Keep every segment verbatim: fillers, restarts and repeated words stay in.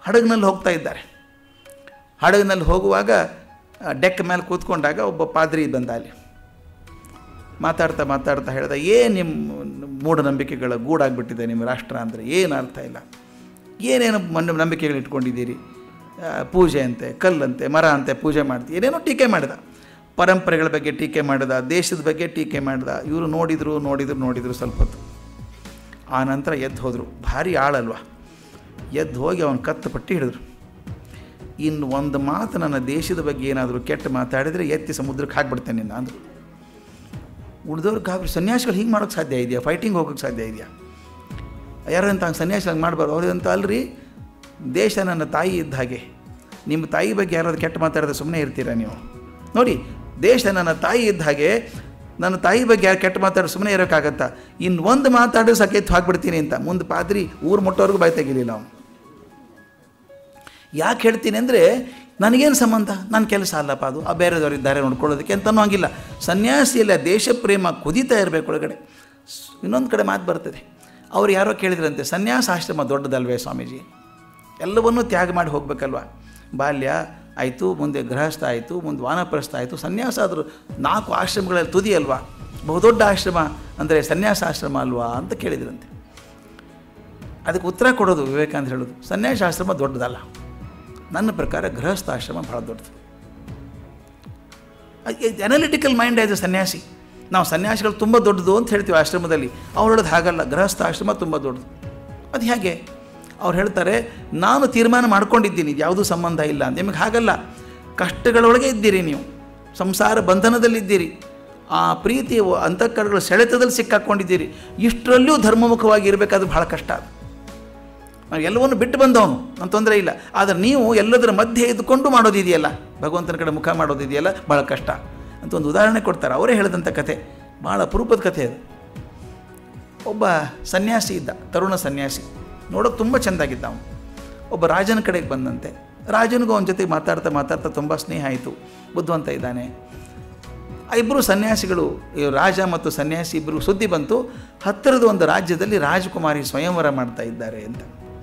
ಹಡಗಿನಲ್ಲಿ ಹೋಗ್ತಾ ಇದ್ದಾರೆ. ಹಡಗಿನಲ್ಲಿ ಹೋಗುವಾಗ ಡೆಕ್ ಮೇಲೆ ಕೂತ್ಕೊಂಡಾಗ ಒಬ್ಬ ಪಾದ್ರಿ ಬಂದ. ಅಲ್ಲಿ ಮಾತಾಡ್ತಾ ಮಾತಾಡ್ತಾ ಹೇಳ್ದ, ಏನು ನಿಮ್ಮ ಮೂಢನಂಬಿಕೆಗಳ ಗೂಡಾಗ್ಬಿಟ್ಟಿದೆ ನಿಮ್ಮ ರಾಷ್ಟ್ರ ಅಂದರೆ, ಏನು ಅರ್ಥ ಇಲ್ಲ, ಏನೇನು ಮಣ್ಣು ನಂಬಿಕೆಗಳು ಇಟ್ಕೊಂಡಿದ್ದೀರಿ, ಪೂಜೆ ಅಂತೆ, ಕಲ್ಲಂತೆ, ಮರ ಅಂತೆ ಪೂಜೆ ಮಾಡ್ತೀವಿ, ಏನೇನೋ ಟೀಕೆ ಮಾಡಿದ. ಪರಂಪರೆಗಳ ಬಗ್ಗೆ ಟೀಕೆ ಮಾಡಿದ, ದೇಶದ ಬಗ್ಗೆ ಟೀಕೆ ಮಾಡಿದ. ಇವರು ನೋಡಿದರು ನೋಡಿದರು ನೋಡಿದರು ಸ್ವಲ್ಪ ಹೊತ್ತು. ಆ ನಂತರ ಎದ್ದು ಹೋದರು. ಭಾರಿ ಆಳಲ್ವ. ಎದ್ದು ಹೋಗಿ ಅವನ ಕತ್ತು ಪಟ್ಟಿ ಹಿಡಿದ್ರು. ಇನ್ನು ಒಂದು ಮಾತು ನನ್ನ ದೇಶದ ಬಗ್ಗೆ ಏನಾದರೂ ಕೆಟ್ಟ ಮಾತಾಡಿದರೆ ಎತ್ತಿ ಸಮುದ್ರಕ್ಕೆ ಹಾಕ್ಬಿಡ್ತೇನೆ ನಿನ್ನ ಅಂದರು. ಉಳಿದವ್ರು ಗಾಬರಿ, ಸನ್ಯಾಸಿಗಳು ಹಿಂಗೆ ಮಾಡೋಕ್ಕೆ ಸಾಧ್ಯ ಇದೆಯಾ, ಫೈಟಿಂಗ್ ಹೋಗೋಕ್ಕೆ ಸಾಧ್ಯ ಇದೆಯಾ, ಯಾರಂತ ಹಂಗೆ ಸನ್ಯಾಸಿಗಳು ಮಾಡಬಾರ್ದು. ಅವ್ರಂತ ಅಲ್ರಿ, ದೇಶ ನನ್ನ ತಾಯಿ ಇದ್ದ ಹಾಗೆ, ನಿಮ್ಮ ತಾಯಿ ಬಗ್ಗೆ ಯಾರಾದ್ರು ಕೆಟ್ಟ ಮಾತಾಡಿದ್ರೆ ಸುಮ್ಮನೆ ಇರ್ತೀರಾ ನೀವು? ನೋಡಿ, ದೇಶ ನನ್ನ ತಾಯಿ ಇದ್ದ ಹಾಗೆ, ನನ್ನ ತಾಯಿ ಬಗ್ಗೆ ಯಾರು ಕೆಟ್ಟ ಮಾತಾಡೋ ಸುಮ್ಮನೆ ಇರೋಕ್ಕಾಗತ್ತಾ? ಇನ್ನು ಒಂದು ಮಾತಾಡೋ ಸಕೆತ್ತು ಹಾಕ್ಬಿಡ್ತೀನಿ ಅಂತ ಮುಂದೆ ಪಾದ್ರಿ ಊರು ಮುಟ್ಟೋರ್ಗೂ ಬಾಯಿ ತೆಗಿಲಿಲ್ಲ ಅವನು. ಯಾಕೆ ಹೇಳ್ತೀನಿ ಅಂದರೆ, ನನಗೇನು ಸಂಬಂಧ, ನನ್ನ ಕೆಲಸ ಅಲ್ಲಪ್ಪ ಅದು, ಆ ಬೇರೆದವ್ರು ಇದ್ದಾರೆ ನೋಡ್ಕೊಳ್ಳೋದಕ್ಕೆ ಅಂತನೂ ಹಂಗಿಲ್ಲ. ಸನ್ಯಾಸಿಯಲ್ಲ, ದೇಶ ಪ್ರೇಮ ಕುದೀತಾ ಇರಬೇಕು ಒಳಗಡೆ. ಇನ್ನೊಂದು ಕಡೆ ಮಾತು ಬರ್ತದೆ, ಅವ್ರು ಯಾರೋ ಕೇಳಿದ್ರಂತೆ, ಸನ್ಯಾಸ ಆಶ್ರಮ ದೊಡ್ಡದಲ್ವೇ ಸ್ವಾಮೀಜಿ, ಎಲ್ಲವನ್ನೂ ತ್ಯಾಗ ಮಾಡಿ ಹೋಗ್ಬೇಕಲ್ವ, ಬಾಲ್ಯ ಆಯಿತು, ಮುಂದೆ ಗೃಹಸ್ಥ ಆಯಿತು, ಮುಂದೆ ವಾನಪ್ರಸ್ಥ ಆಯಿತು, ಸನ್ಯಾಸ ಆದರೂ ನಾಲ್ಕು ಆಶ್ರಮಗಳಲ್ಲಿ ತುದಿ ಅಲ್ವಾ, ಬಹುದೊಡ್ಡ ಆಶ್ರಮ ಅಂದರೆ ಸನ್ಯಾಸ ಆಶ್ರಮ ಅಲ್ವಾ ಅಂತ ಕೇಳಿದ್ರಂತೆ. ಅದಕ್ಕೆ ಉತ್ತರ ಕೊಡೋದು ವಿವೇಕಾನಂದ ಹೇಳೋದು, ಸನ್ಯಾಸ ಆಶ್ರಮ ದೊಡ್ಡದಲ್ಲ, ನನ್ನ ಪ್ರಕಾರ ಗೃಹಸ್ಥ ಆಶ್ರಮ ಭಾಳ ದೊಡ್ಡದು. ಅನಾಲಿಟಿಕಲ್ ಮೈಂಡ್ ಆಯ್ತು ಸನ್ಯಾಸಿ. ನಾವು ಸನ್ಯಾಸಿಗಳು ತುಂಬ ದೊಡ್ಡದು ಅಂತ ಹೇಳ್ತೀವಿ ಆಶ್ರಮದಲ್ಲಿ, ಅವ್ರು ಹೇಳೋದು ಹಾಗಲ್ಲ, ಗೃಹಸ್ಥ ಆಶ್ರಮ ತುಂಬ ದೊಡ್ಡದು. ಅದು ಹೇಗೆ? ಅವ್ರು ಹೇಳ್ತಾರೆ, ನಾನು ತೀರ್ಮಾನ ಮಾಡ್ಕೊಂಡಿದ್ದೀನಿ ಇದು ಯಾವುದೂ ಸಂಬಂಧ ಇಲ್ಲ. ನಿಮಗೆ ಹಾಗಲ್ಲ, ಕಷ್ಟಗಳೊಳಗೆ ಇದ್ದೀರಿ ನೀವು, ಸಂಸಾರ ಬಂಧನದಲ್ಲಿದ್ದೀರಿ, ಆ ಪ್ರೀತಿಯ ಅಂತಃಕರಣಗಳ ಸೆಳೆತದಲ್ಲಿ ಸಿಕ್ಕಾಕ್ಕೊಂಡಿದ್ದೀರಿ, ಇಷ್ಟರಲ್ಲೂ ಧರ್ಮಮುಖವಾಗಿ ಇರಬೇಕಾದ್ರೆ ಭಾಳ ಕಷ್ಟ. ಅದು ನಾವು ಎಲ್ಲವನ್ನು ಬಿಟ್ಟು ಬಂದವನು, ನನ್ನ ತೊಂದರೆ ಇಲ್ಲ, ಆದರೆ ನೀವು ಎಲ್ಲದರ ಮಧ್ಯೆ ಇದ್ದುಕೊಂಡು ಮಾಡೋದಿದೆಯಲ್ಲ, ಭಗವಂತನ ಕಡೆ ಮುಖ ಮಾಡೋದಿದೆಯಲ್ಲ, ಭಾಳ ಕಷ್ಟ ಅಂತ ಒಂದು ಉದಾಹರಣೆ ಕೊಡ್ತಾರೆ. ಅವರೇ ಹೇಳಿದಂಥ ಕಥೆ, ಭಾಳ ಅಪರೂಪದ ಕಥೆ ಅದು. ಒಬ್ಬ ಸನ್ಯಾಸಿ ಇದ್ದ, ತರುಣ ಸನ್ಯಾಸಿ, ನೋಡೋಕೆ ತುಂಬ ಚೆಂದಾಗಿದ್ದ ಅವನು. ಒಬ್ಬ ರಾಜನ ಕಡೆಗೆ ಬಂದಂತೆ, ರಾಜನಿಗೂ ಅವನ ಜೊತೆ ಮಾತಾಡ್ತಾ ಮಾತಾಡ್ತಾ ತುಂಬ ಸ್ನೇಹ ಆಯಿತು, ಬುದ್ಧಿವಂತ ಇದ್ದಾನೆ. ಆ ಇಬ್ಬರು ಸನ್ಯಾಸಿಗಳು, ರಾಜ ಮತ್ತು ಸನ್ಯಾಸಿ ಇಬ್ಬರು ಸುದ್ದಿ ಬಂತು, ಹತ್ತಿರದ ಒಂದು ರಾಜ್ಯದಲ್ಲಿ ರಾಜಕುಮಾರಿ ಸ್ವಯಂವರ ಮಾಡ್ತಾ ಇದ್ದಾರೆ ಅಂತ.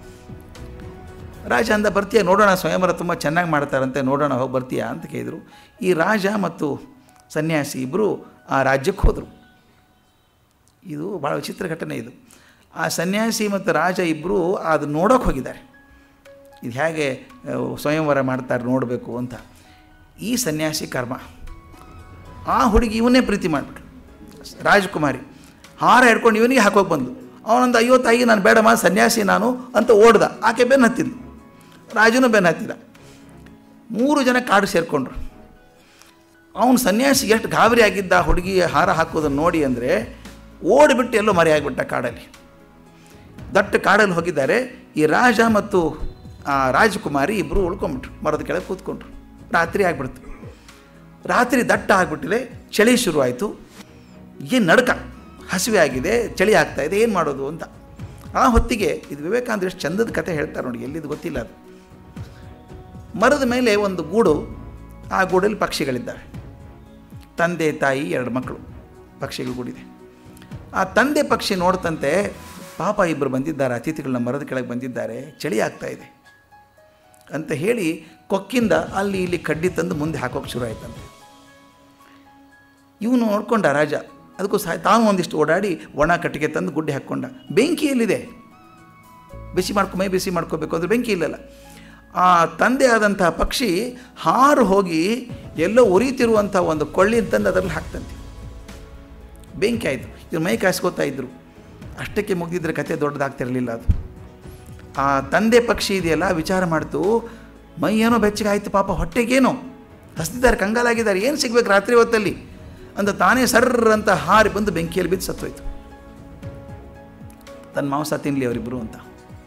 ರಾಜ ಅಂದ, ಬರ್ತೀಯ ನೋಡೋಣ, ಸ್ವಯಂವರ ತುಂಬ ಚೆನ್ನಾಗಿ ಮಾಡ್ತಾರಂತೆ, ನೋಡೋಣ, ಹೋಗಿ ಬರ್ತೀಯಾ ಅಂತ ಕೇಳಿದರು. ಈ ರಾಜ ಮತ್ತು ಸನ್ಯಾಸಿ ಇಬ್ಬರು ಆ ರಾಜ್ಯಕ್ಕೆ ಹೋದರು. ಇದು ಭಾಳ ವಿಚಿತ್ರ ಘಟನೆ ಇದು. ಆ ಸನ್ಯಾಸಿ ಮತ್ತು ರಾಜ ಇಬ್ಬರು ಅದು ನೋಡೋಕೆ ಹೋಗಿದ್ದಾರೆ, ಇದು ಹೇಗೆ ಸ್ವಯಂವರ ಮಾಡ್ತಾರೆ ನೋಡಬೇಕು ಅಂತ. ಈ ಸನ್ಯಾಸಿ ಕರ್ಮ, ಆ ಹುಡುಗಿ ಇವನ್ನೇ ಪ್ರೀತಿ ಮಾಡಿಬಿಟ್ರು, ರಾಜಕುಮಾರಿ. ಹಾರ ಹಿಡ್ಕೊಂಡು ಇವನಿಗೆ ಹಾಕೋಕೆ ಬಂದು, ಅವನೊಂದು ಅಯ್ಯೋ ತಾಯಿ ನಾನು ಬೇಡಮ್ಮ ಸನ್ಯಾಸಿ ನಾನು ಅಂತ ಓಡ್ದ. ಆಕೆ ಬೆನ್ನು ಹತ್ತಿದ್ಲು, ರಾಜನೂ ಬೆನ್ನು ಹತ್ತಿದ. ಮೂರು ಜನ ಕಾಡು ಸೇರಿಕೊಂಡ್ರು. ಅವನು ಸನ್ಯಾಸಿ ಎಷ್ಟು ಗಾಬರಿ ಆಗಿದ್ದ ಹುಡುಗಿ ಹಾರ ಹಾಕೋದನ್ನು ನೋಡಿ ಅಂದರೆ, ಓಡಿಬಿಟ್ಟು ಎಲ್ಲೋ ಮರೆ ಆಗಿಬಿಟ್ಟ ಕಾಡಲ್ಲಿ. ದಟ್ಟ ಕಾಡಲ್ಲಿ ಹೋಗಿದ್ದಾರೆ. ಈ ರಾಜ ಮತ್ತು ಆ ರಾಜಕುಮಾರಿ ಇಬ್ಬರು ಉಳ್ಕೊಂಬಿಟ್ರು, ಮರದ ಕೆಳಗೆ ಕೂತ್ಕೊಂಡ್ರು. ರಾತ್ರಿ ಆಗಿಬಿಡ್ತು. ರಾತ್ರಿ ದಟ್ಟ ಆಗಿಬಿಟ್ಟಿದೆ, ಚಳಿ ಶುರುವಾಯಿತು. ಏನು ನಡ್ಕ, ಹಸಿವೆ ಆಗಿದೆ, ಚಳಿ ಆಗ್ತಾಯಿದೆ, ಏನು ಮಾಡೋದು ಅಂತ. ಆ ಹೊತ್ತಿಗೆ ಇದು ವಿವೇಕಾನಂದ ಎಷ್ಟು ಚಂದದ ಕಥೆ ಹೇಳ್ತಾರೆ ನೋಡಿ, ಎಲ್ಲಿದು ಗೊತ್ತಿಲ್ಲ ಅದು. ಮರದ ಮೇಲೆ ಒಂದು ಗೂಡು, ಆ ಗೂಡಲ್ಲಿ ಪಕ್ಷಿಗಳಿದ್ದಾವೆ. ತಂದೆ ತಾಯಿ ಎರಡು ಮಕ್ಕಳು, ಪಕ್ಷಿಗಳು ಗೂಡಿದೆ. ಆ ತಂದೆ ಪಕ್ಷಿ ನೋಡ್ತಂತೆ, ಪಾಪ ಇಬ್ಬರು ಬಂದಿದ್ದಾರೆ, ಅತಿಥಿಗಳನ್ನ ಮರದ ಕೆಳಗೆ ಬಂದಿದ್ದಾರೆ, ಚಳಿ ಆಗ್ತಾಯಿದೆ ಅಂತ ಹೇಳಿ ಕೊಕ್ಕಿಂದ ಅಲ್ಲಿ ಇಲ್ಲಿ ಕಡ್ಡಿ ತಂದು ಮುಂದೆ ಹಾಕೋಕೆ ಶುರು ಆಯ್ತಂತೆ. ಇವನು ನೋಡ್ಕೊಂಡ ರಾಜ, ಅದಕ್ಕೂ ಸಹ ತಾನು ಒಂದಿಷ್ಟು ಓಡಾಡಿ ಒಣ ಕಟ್ಟಿಗೆ ತಂದು ಗುಡ್ಡೆ ಹಾಕ್ಕೊಂಡ. ಬೆಂಕಿಯಲ್ಲಿದೆ, ಬಿಸಿ ಮಾಡ್ಕೊ ಮೈ ಬಿಸಿ ಮಾಡ್ಕೋಬೇಕು ಅಂದರೆ ಬೆಂಕಿ ಇಲ್ಲಲ್ಲ. ಆ ತಂದೆ ಆದಂತಹ ಪಕ್ಷಿ ಹಾರು ಹೋಗಿ ಎಲ್ಲೋ ಉರಿತಿರುವಂಥ ಒಂದು ಕೊಳ್ಳಿನ ತಂದು ಅದರಲ್ಲಿ ಹಾಕ್ತಂತೆ. ಬೆಂಕಿ ಆಯಿತು. ಇವ್ರು ಮೈ ಕಾಯಿಸ್ಕೋತಾ ಇದ್ದರು. ಅಷ್ಟಕ್ಕೆ ಮುಗಿದಿದ್ರೆ ಕತೆ ದೊಡ್ಡದಾಗ್ತಿರಲಿಲ್ಲ ಅದು. ಆ ತಂದೆ ಪಕ್ಷಿ ಇದೆಯಲ್ಲ ವಿಚಾರ ಮಾಡ್ತು, ಮೈ ಏನೋ ಬೆಚ್ಚಗೆ ಆಯಿತು, ಪಾಪ ಹೊಟ್ಟೆಗೇನೋ ಹಸ್ತಿದ್ದಾರೆ, ಕಂಗಾಲಾಗಿದ್ದಾರೆ, ಏನು ಸಿಗ್ಬೇಕು ರಾತ್ರಿ ಹೊತ್ತಲ್ಲಿ ಅಂತ ತಾನೇ ಸರ್ರ ಅಂತ ಹಾರಿ ಬಂದು ಬೆಂಕಿಯಲ್ಲಿ ಬಿದ್ದು ಸತ್ತೋಯ್ತು. ತನ್ನ ಮಾಂಸ ತಿನ್ನಲಿ ಅವರಿಬ್ಬರು ಅಂತ.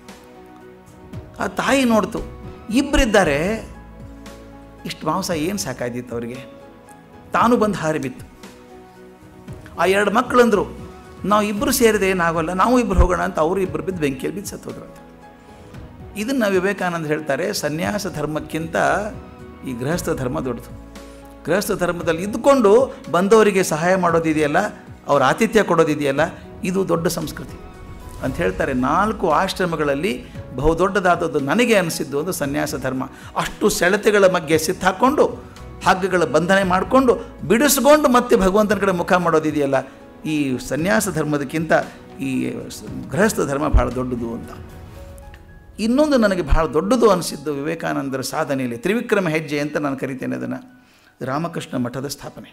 ಆ ತಾಯಿ ನೋಡ್ತು, ಇಬ್ಬರಿದ್ದಾರೆ, ಇಷ್ಟು ಮಾಂಸ ಏನು ಸಾಕಾಯ್ದಿತ್ತು ಅವರಿಗೆ. ತಾನು ಬಂದು ಹಾರಿ ಬಿತ್ತು. ಆ ಎರಡು ಮಕ್ಕಳಂದರು, ನಾವು ಇಬ್ಬರು ಸೇರಿದೆ ಏನಾಗೋಲ್ಲ, ನಾವು ಇಬ್ಬರು ಹೋಗೋಣ ಅಂತ ಅವರು ಇಬ್ಬರು ಬಿದ್ದು ಬೆಂಕಿಯಲ್ಲಿ ಬಿದ್ದು ಸತ್ತೋದ್ರು ಅಂತ. ಇದನ್ನು ವಿವೇಕಾನಂದ ಹೇಳ್ತಾರೆ, ಸನ್ಯಾಸ ಧರ್ಮಕ್ಕಿಂತ ಈ ಗೃಹಸ್ಥ ಧರ್ಮ ದೊಡ್ಡದು. ಗೃಹಸ್ಥ ಧರ್ಮದಲ್ಲಿ ಇದ್ದುಕೊಂಡು ಬಂದವರಿಗೆ ಸಹಾಯ ಮಾಡೋದಿದೆಯಲ್ಲ, ಅವ್ರ ಆತಿಥ್ಯ ಕೊಡೋದಿದೆಯಲ್ಲ, ಇದು ದೊಡ್ಡ ಸಂಸ್ಕೃತಿ ಅಂತ ಹೇಳ್ತಾರೆ. ನಾಲ್ಕು ಆಶ್ರಮಗಳಲ್ಲಿ ಬಹುದೊಡ್ಡದಾದದ್ದು ನನಗೆ ಅನಿಸಿದ್ದು ಒಂದು ಸನ್ಯಾಸ ಧರ್ಮ. ಅಷ್ಟು ಸೆಳೆತಗಳ ಮಧ್ಯೆ ಸಿತ್ತಾಕೊಂಡು ಹಗ್ಗಗಳ ಬಂಧನೆ ಮಾಡಿಕೊಂಡು ಬಿಡಿಸ್ಕೊಂಡು ಮತ್ತೆ ಭಗವಂತನ ಕಡೆ ಮುಖ ಮಾಡೋದಿದೆಯಲ್ಲ, ಈ ಸನ್ಯಾಸ ಧರ್ಮದಕ್ಕಿಂತ ಈ ಗೃಹಸ್ಥ ಧರ್ಮ ಭಾಳ ದೊಡ್ಡದು ಅಂತ. ಇನ್ನೊಂದು ನನಗೆ ಭಾಳ ದೊಡ್ಡದು ಅನಿಸಿದ್ದು ವಿವೇಕಾನಂದರ ಸಾಧನೆಯಲ್ಲಿ ತ್ರಿವಿಕ್ರಮ ಹೆಜ್ಜೆ ಅಂತ ನಾನು ಕರಿತೇನೆ ಅದನ್ನು, ರಾಮಕೃಷ್ಣ ಮಠದ ಸ್ಥಾಪನೆ.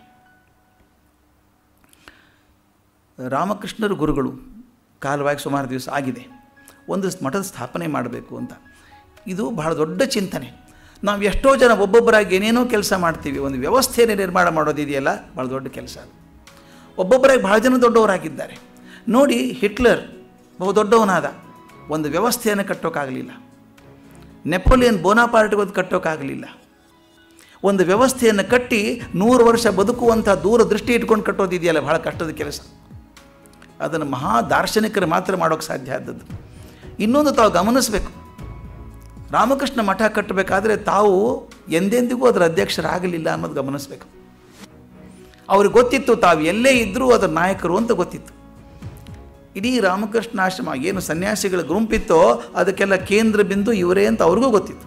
ರಾಮಕೃಷ್ಣರು ಗುರುಗಳು ಕಾಲವಾಗಿ ಸುಮಾರು ದಿವಸ ಆಗಿದೆ, ಒಂದು ಮಠದ ಸ್ಥಾಪನೆ ಮಾಡಬೇಕು ಅಂತ. ಇದು ಬಹಳ ದೊಡ್ಡ ಚಿಂತನೆ. ನಾವು ಎಷ್ಟೋ ಜನ ಒಬ್ಬೊಬ್ಬರಾಗಿ ಏನೇನೋ ಕೆಲಸ ಮಾಡ್ತೀವಿ, ಒಂದು ವ್ಯವಸ್ಥೆಯನ್ನು ನಿರ್ಮಾಣ ಮಾಡೋದಿದೆಯಲ್ಲ ಭಾಳ ದೊಡ್ಡ ಕೆಲಸ. ಒಬ್ಬೊಬ್ಬರಾಗಿ ಭಾಳ ಜನ ದೊಡ್ಡವರಾಗಿದ್ದಾರೆ ನೋಡಿ. ಹಿಟ್ಲರ್ ಬಹು ದೊಡ್ಡವನಾದ, ಒಂದು ವ್ಯವಸ್ಥೆಯನ್ನು ಕಟ್ಟೋಕ್ಕಾಗಲಿಲ್ಲ. ನೆಪೋಲಿಯನ್ ಬೋನಾಪಾರ್ಟ್ಗೆ ಒಂದು ಕಟ್ಟೋಕ್ಕಾಗಲಿಲ್ಲ. ಒಂದು ವ್ಯವಸ್ಥೆಯನ್ನು ಕಟ್ಟಿ ನೂರು ವರ್ಷ ಬದುಕುವಂಥ ದೂರದೃಷ್ಟಿ ಇಟ್ಕೊಂಡು ಕಟ್ಟೋದಿದೆಯಲ್ಲ ಭಾಳ ಕಷ್ಟದ ಕೆಲಸ. ಅದನ್ನು ಮಹಾ ದಾರ್ಶನಿಕರು ಮಾತ್ರ ಮಾಡೋಕ್ಕೆ ಸಾಧ್ಯ ಆದದ್ದು. ಇನ್ನೊಂದು ತಾವು ಗಮನಿಸಬೇಕು, ರಾಮಕೃಷ್ಣ ಮಠ ಕಟ್ಟಬೇಕಾದ್ರೆ ತಾವು ಎಂದೆಂದಿಗೂ ಅದರ ಅಧ್ಯಕ್ಷರಾಗಲಿಲ್ಲ ಅನ್ನೋದು ಗಮನಿಸಬೇಕು. ಅವ್ರಿಗೆ ಗೊತ್ತಿತ್ತು ತಾವು ಎಲ್ಲೇ ಇದ್ದರೂ ಅದರ ನಾಯಕರು ಅಂತ ಗೊತ್ತಿತ್ತು. ಇಡೀ ರಾಮಕೃಷ್ಣ ಆಶ್ರಮ ಏನು ಸನ್ಯಾಸಿಗಳ ಗುಂಪಿತ್ತೋ ಅದಕ್ಕೆಲ್ಲ ಕೇಂದ್ರ ಬಿಂದು ಇವರೇ ಅಂತ ಅವ್ರಿಗೂ ಗೊತ್ತಿತ್ತು.